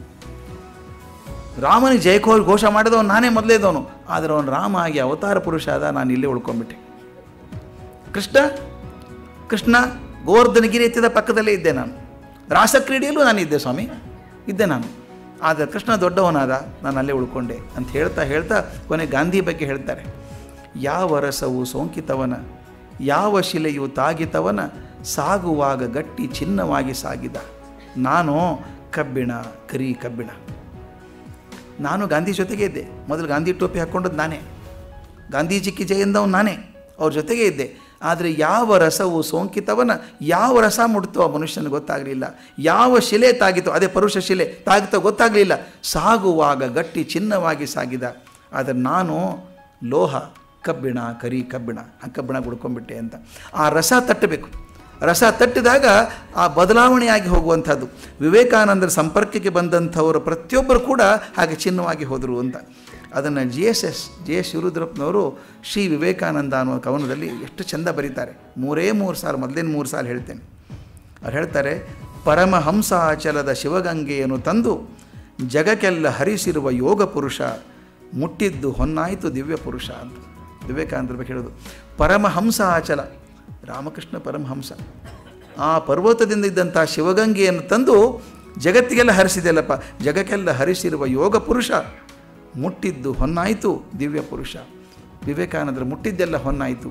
ರಾಮನಿಗೆ ಜಯಕೋ ಘೋಷ ಮಾಡಿದವನು ನಾನೇ ಮೊದಲೇ ಇದ್ದವನು, ಆದರೆ ಅವನು ರಾಮ ಆಗಿ ಅವತಾರ ಪುರುಷ ಆದ, ನಾನು ಇಲ್ಲೇ ಉಳ್ಕೊಂಡ್ಬಿಟ್ಟೆ. ಕೃಷ್ಣ ಕೃಷ್ಣ ಗೋವರ್ಧನಗಿರಿ ಎತ್ತಿದ ಪಕ್ಕದಲ್ಲೇ ಇದ್ದೆ ನಾನು, ರಾಸಕ್ರೀಡೆಯಲ್ಲೂ ನಾನು ಇದ್ದೆ ಸ್ವಾಮಿ, ಇದ್ದೆ ನಾನು. ಆದರೆ ಕೃಷ್ಣ ದೊಡ್ಡವನಾದ, ನಾನು ಅಲ್ಲೇ ಉಳ್ಕೊಂಡೆ ಅಂತ ಹೇಳ್ತಾ ಹೇಳ್ತಾ ಕೊನೆ ಗಾಂಧಿ ಬಗ್ಗೆ ಹೇಳ್ತಾರೆ. ಯಾವ ರಸವು ಸೋಂಕಿತವನ, ಯಾವ ಶಿಲೆಯು ತಾಗಿತವನ, ಸಾಗುವಾಗ ಗಟ್ಟಿ ಚಿನ್ನವಾಗಿ ಸಾಗಿದ. ನಾನು ಕಬ್ಬಿಣ, ಕರಿ ಕಬ್ಬಿಣ. ನಾನು ಗಾಂಧಿ ಜೊತೆಗೆ ಇದ್ದೆ, ಮೊದಲು ಗಾಂಧಿ ಟೋಪಿ ಹಾಕ್ಕೊಂಡದ್ದು ನಾನೇ, ಗಾಂಧೀಜಿಕ್ಕಿ ಜಯಂದವನು ನಾನೇ, ಅವ್ರ ಜೊತೆಗೆ ಇದ್ದೆ. ಆದರೆ ಯಾವ ರಸವು ಸೋಂಕಿತವನ, ಯಾವ ರಸ ಮುಡ್ತೋ ಆ ಮನುಷ್ಯನಿಗೆ ಗೊತ್ತಾಗಲಿಲ್ಲ, ಯಾವ ಶಿಲೆ ತಾಗಿತೋ, ಅದೇ ಪರುಷ ಶಿಲೆ ತಾಗಿತೋ ಗೊತ್ತಾಗಲಿಲ್ಲ, ಸಾಗುವಾಗ ಗಟ್ಟಿ ಚಿನ್ನವಾಗಿ ಸಾಗಿದ. ಆದರೆ ನಾನು ಲೋಹ, ಕಬ್ಬಿಣ, ಕರಿ ಕಬ್ಬಿಣ, ಆ ಕಬ್ಬಿಣ ಗುಡ್ಕೊಂಡ್ಬಿಟ್ಟೆ ಅಂತ. ಆ ರಸ ತಟ್ಟಬೇಕು, ರಸ ತಟ್ಟಿದಾಗ ಆ ಬದಲಾವಣೆಯಾಗಿ ಹೋಗುವಂಥದ್ದು. ವಿವೇಕಾನಂದರ ಸಂಪರ್ಕಕ್ಕೆ ಬಂದಂಥವರು ಪ್ರತಿಯೊಬ್ಬರು ಕೂಡ ಹಾಗೆ ಚಿನ್ನವಾಗಿ ಹೋದರು ಅಂತ. ಅದನ್ನು G S S G S ಶಿವರುದ್ರಪ್ಪನವರು ಶ್ರೀ ವಿವೇಕಾನಂದ ಅನ್ನುವ ಕವನದಲ್ಲಿ ಎಷ್ಟು ಚೆಂದ ಬರೀತಾರೆ. ಮೂರೇ ಮೂರು ಸಾಲು, ಮೊದಲೇನು ಮೂರು ಸಾಲು ಹೇಳ್ತೇನೆ. ಅವ್ರು ಹೇಳ್ತಾರೆ, ಪರಮಹಂಸಾಚಲದ ಶಿವಗಂಗೆಯನ್ನು ತಂದು ಜಗಕ್ಕೆಲ್ಲ ಹರಿಸಿರುವ ಯೋಗ ಪುರುಷ, ಮುಟ್ಟಿದ್ದು ಹೊನ್ನಾಯಿತು ದಿವ್ಯ ಪುರುಷ ಅಂತ ವಿವೇಕಾನಂದರ ಬಗ್ಗೆ ಹೇಳೋದು. ಪರಮಹಂಸ ಆಚಲ, ರಾಮಕೃಷ್ಣ ಪರಮಹಂಸ, ಆ ಪರ್ವತದಿಂದ ಇದ್ದಂಥ ಶಿವಗಂಗೆಯನ್ನು ತಂದು ಜಗತ್ತಿಗೆಲ್ಲ ಹರಿಸಿದೆಯಲ್ಲಪ್ಪ, ಜಗಕ್ಕೆಲ್ಲ ಹರಿಸಿರುವ ಯೋಗ ಪುರುಷ, ಮುಟ್ಟಿದ್ದು ಹೊನ್ನಾಯಿತು ದಿವ್ಯ ಪುರುಷ. ವಿವೇಕಾನಂದರು ಮುಟ್ಟಿದ್ದೆಲ್ಲ ಹೊನ್ನಾಯಿತು,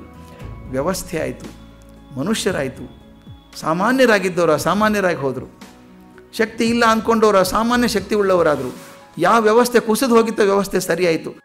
ವ್ಯವಸ್ಥೆ ಆಯಿತು, ಮನುಷ್ಯರಾಯಿತು, ಸಾಮಾನ್ಯರಾಗಿದ್ದವರು ಅಸಾಮಾನ್ಯರಾಗಿ ಹೋದರು. ಶಕ್ತಿ ಇಲ್ಲ ಅಂದ್ಕೊಂಡವರು ಸಾಮಾನ್ಯ ಶಕ್ತಿ ಉಳ್ಳವರಾದರು. ಯಾವ ವ್ಯವಸ್ಥೆ ಕುಸಿದು ಹೋಗಿತ್ತೋ ವ್ಯವಸ್ಥೆ ಸರಿಯಾಯಿತು.